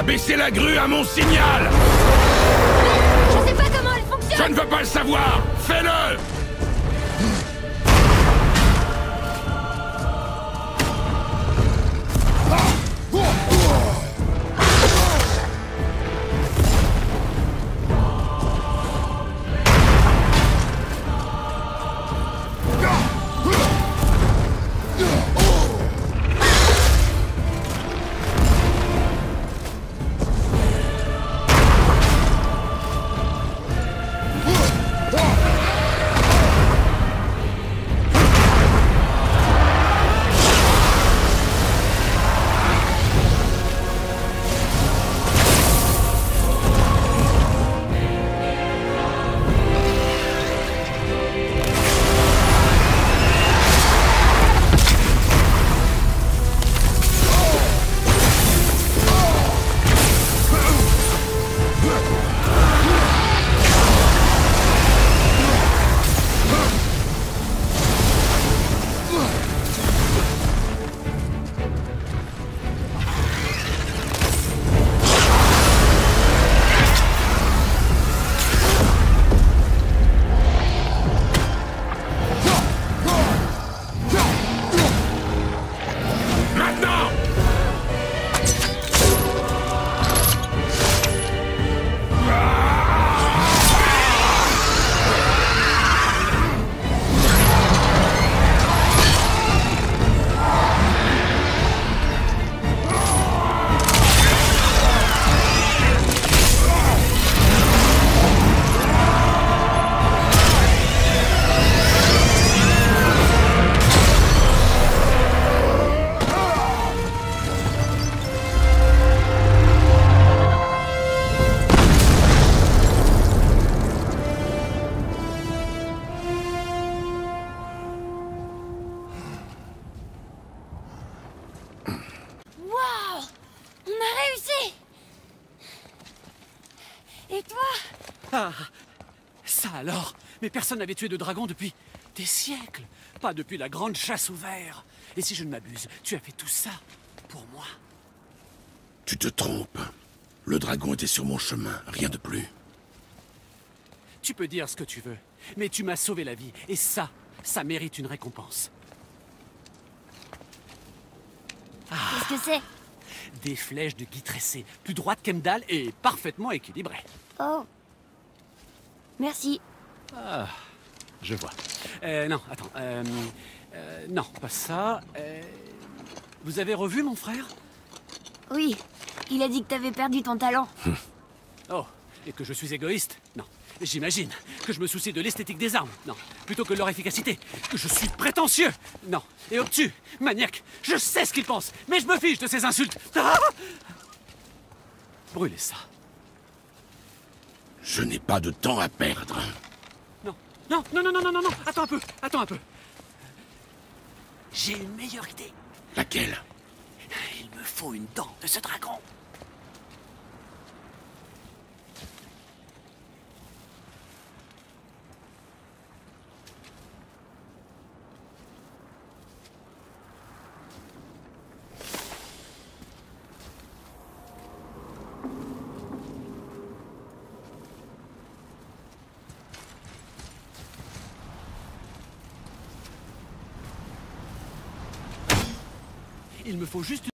baisser la grue à mon signal! Je sais pas comment elle fonctionne! Je ne veux pas le savoir! Fais-le! Waouh! On a réussi! Et toi? Ah, ça alors. Mais personne n'avait tué de dragon depuis des siècles. Pas depuis la grande chasse au ver. Et si je ne m'abuse, tu as fait tout ça pour moi. Tu te trompes. Le dragon était sur mon chemin, rien de plus. Tu peux dire ce que tu veux, mais tu m'as sauvé la vie. Et ça mérite une récompense. Qu'est-ce que c'est? Des flèches de gui tressé, plus droites qu'Emdal et parfaitement équilibrées. Oh. Merci. Ah, je vois. Non, attends. Non, pas ça. Vous avez revu mon frère? Oui, il a dit que t'avais perdu ton talent. Oh, et que je suis égoïste? Non. J'imagine que je me soucie de l'esthétique des armes. Non. Plutôt que de leur efficacité. Que je suis prétentieux. Non. Et obtus. Maniaque. Je sais ce qu'ils pensent. Mais je me fiche de ces insultes. Ah! Brûlez ça. Je n'ai pas de temps à perdre. Non. Non, non, non, non, non, non, non. Attends un peu. Attends un peu. J'ai une meilleure idée. Laquelle? Il me faut une dent de ce dragon. Il me faut juste